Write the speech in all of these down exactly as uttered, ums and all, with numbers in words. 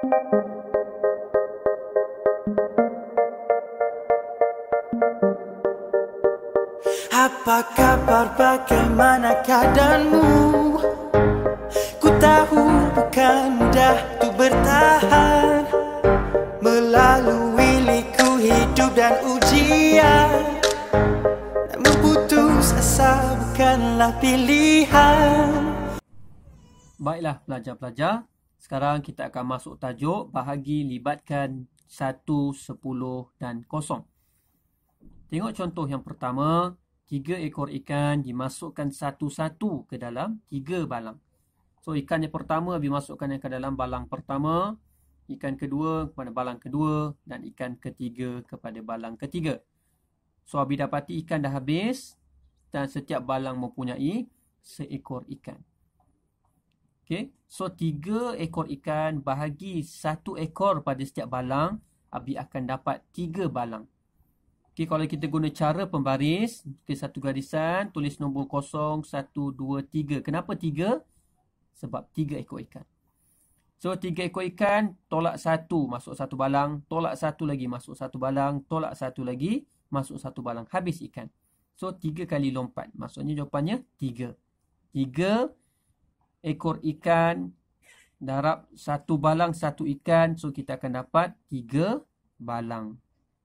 Apa kabar, bagaimana keadaanmu? Ku tahu bukan mudah untuk bertahan melalui liku hidup dan ujian. Namun putus asa bukanlah pilihan. Baiklah pelajar-pelajar, sekarang kita akan masuk tajuk bahagi libatkan satu, sepuluh dan kosong. Tengok contoh yang pertama. Tiga ekor ikan dimasukkan satu-satu ke dalam tiga balang. So, ikan yang pertama dimasukkan ke dalam balang pertama, ikan kedua kepada balang kedua, dan ikan ketiga kepada balang ketiga. So, Abi dapati ikan dah habis dan setiap balang mempunyai seekor ikan. Okay. So, tiga ekor ikan bahagi satu ekor pada setiap balang, Abi akan dapat tiga balang. Okay, kalau kita guna cara pembaris, okay, satu garisan, tulis nombor kosong, satu, dua, tiga. Kenapa tiga? Sebab tiga ekor ikan. So, tiga ekor ikan, tolak satu, masuk satu balang. Tolak satu lagi, masuk satu balang. Tolak satu lagi, masuk satu balang. Habis ikan. So, tiga kali lompat. Maksudnya jawapannya tiga. Tiga ekor ikan, darab satu balang, satu ikan. So, kita akan dapat tiga balang.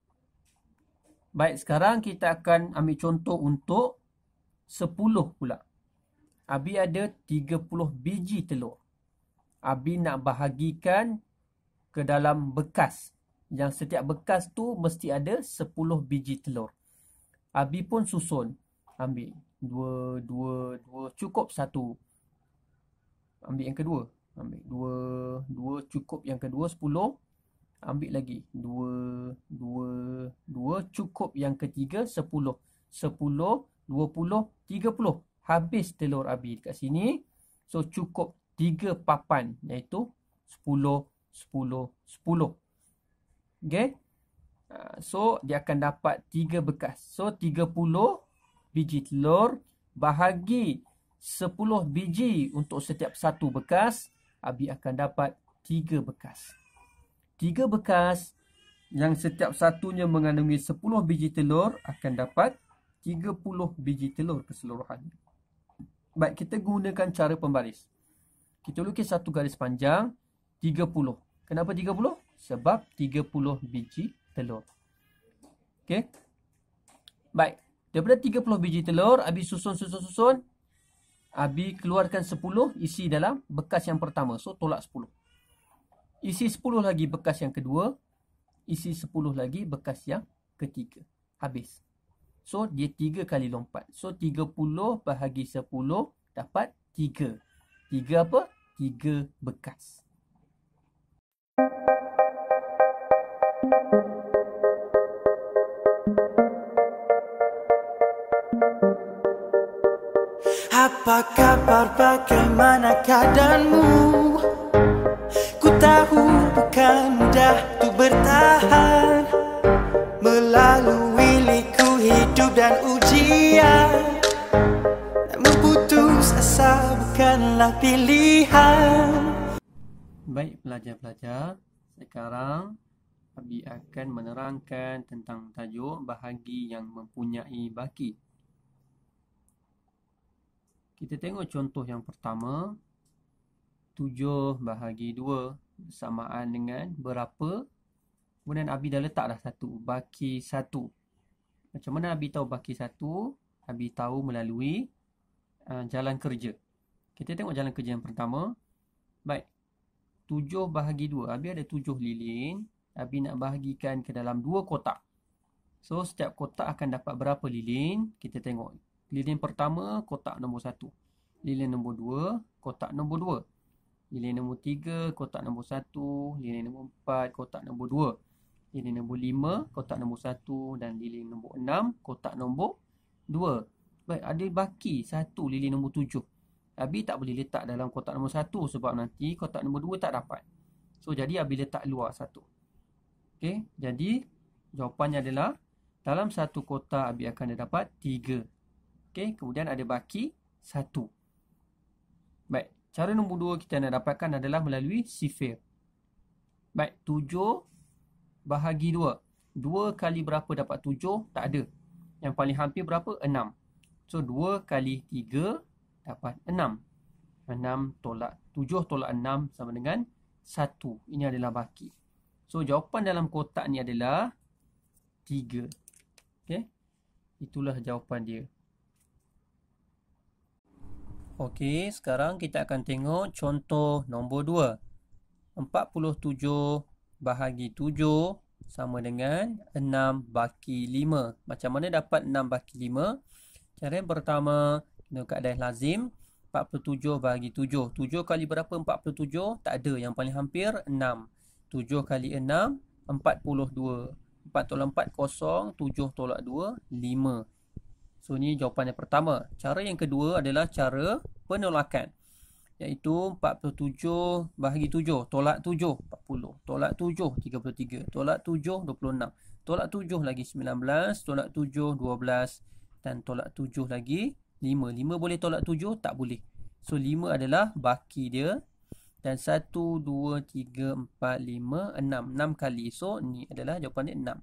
Baik, sekarang kita akan ambil contoh untuk sepuluh pula. Abi ada tiga puluh biji telur. Abi nak bahagikan ke dalam bekas. Yang setiap bekas tu mesti ada sepuluh biji telur. Abi pun susun. Ambil dua, dua, dua. Cukup satu. Ambil yang kedua. Ambil dua, dua. Cukup yang kedua, sepuluh. Ambil lagi. Dua, dua, dua. Cukup yang ketiga, sepuluh. Sepuluh, dua puluh, tiga puluh. Habis telur Abi dekat sini. So, cukup tiga papan. Iaitu sepuluh, sepuluh, sepuluh. Okay. So, dia akan dapat tiga bekas. So, tiga puluh biji telur. Bahagi sepuluh biji untuk setiap satu bekas. Abi akan dapat tiga bekas. Tiga bekas yang setiap satunya mengandungi sepuluh biji telur akan dapat tiga puluh biji telur keseluruhannya. Baik, kita gunakan cara pembaris. Kita lukis satu garis panjang, tiga puluh. Kenapa tiga puluh? Sebab tiga puluh biji telur. Okey. Baik, daripada tiga puluh biji telur, Abi susun-susun-susun. Abi keluarkan sepuluh, isi dalam bekas yang pertama. So, tolak sepuluh. Isi sepuluh lagi bekas yang kedua. Isi sepuluh lagi bekas yang ketiga. Habis. So, dia tiga kali lompat. So, tiga puluh bahagi sepuluh dapat tiga. tiga apa? tiga bekas. Apa kabar, bagaimana keadaanmu? Ku tahu bukan mudah untuk bertahan melalui liku hidup dan ujian. Namun putus asa bukanlah pilihan. Baik pelajar-pelajar, sekarang Abi akan menerangkan tentang tajuk bahagi yang mempunyai baki. Kita tengok contoh yang pertama. tujuh bahagi dua bersamaan dengan berapa? Kemudian Abi dah letak dah satu. Baki satu. Macam mana Abi tahu baki satu? Abi tahu melalui uh, jalan kerja. Kita tengok jalan kerja yang pertama. Baik. tujuh bahagi dua. Abi ada tujuh lilin. Abi nak bahagikan ke dalam dua kotak. So, setiap kotak akan dapat berapa lilin? Kita tengok. Lilin pertama, kotak nombor satu. Lilin nombor dua, kotak nombor dua. Lilin nombor tiga, kotak nombor satu. Lilin nombor empat, kotak nombor dua. Lilin nombor lima, kotak nombor satu. Dan lilin nombor enam, kotak nombor dua. Baik, ada baki satu lilin nombor tujuh. Abi tak boleh letak dalam kotak nombor satu sebab nanti kotak nombor dua tak dapat. So, jadi Abi letak luar satu. Okey, jadi jawapannya adalah dalam satu kotak Abi akan dapat tiga. Okey, kemudian ada baki satu. Baik, cara nombor dua kita nak dapatkan adalah melalui sifir. Baik, tujuh bahagi dua. dua kali berapa dapat tujuh? Tak ada. Yang paling hampir berapa? enam. So, dua kali tiga dapat enam. enam tolak tujuh tolak enam sama dengan satu. Ini adalah baki. So, jawapan dalam kotak ni adalah tiga. Okey. Itulah jawapan dia. Okey, sekarang kita akan tengok contoh nombor dua. empat puluh tujuh bahagi tujuh sama dengan enam baki lima. Macam mana dapat enam baki lima? Cara yang pertama, kita keadaan lazim. empat puluh tujuh bahagi tujuh. tujuh kali berapa empat puluh tujuh? Tak ada. Yang paling hampir enam. tujuh kali enam, empat puluh dua. empat tolak empat, kosong. tujuh tolak dua, lima. So, ni jawapan yang pertama. Cara yang kedua adalah cara penolakan. Iaitu empat puluh tujuh bahagi tujuh. Tolak tujuh, empat puluh. Tolak tujuh, tiga puluh tiga. Tolak tujuh, dua puluh enam. Tolak tujuh lagi sembilan belas. Tolak tujuh, dua belas. Dan tolak tujuh lagi lima. lima boleh tolak tujuh? Tak boleh. So, lima adalah baki dia. Dan satu, dua, tiga, empat, lima, enam. enam kali. So, ni adalah jawapan dia enam.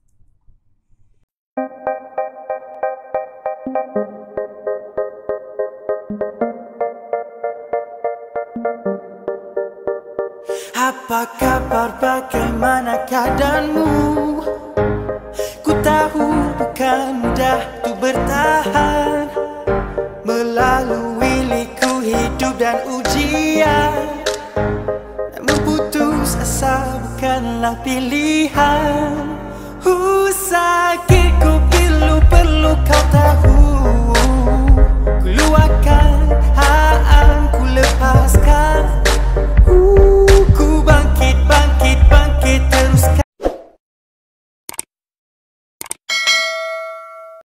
Apa kabar, bagaimana keadaanmu? Ku tahu bukan mudah untuk bertahan melalui liku hidup dan ujian. Namun putus asa bukanlah pilihan. Uh, sakitku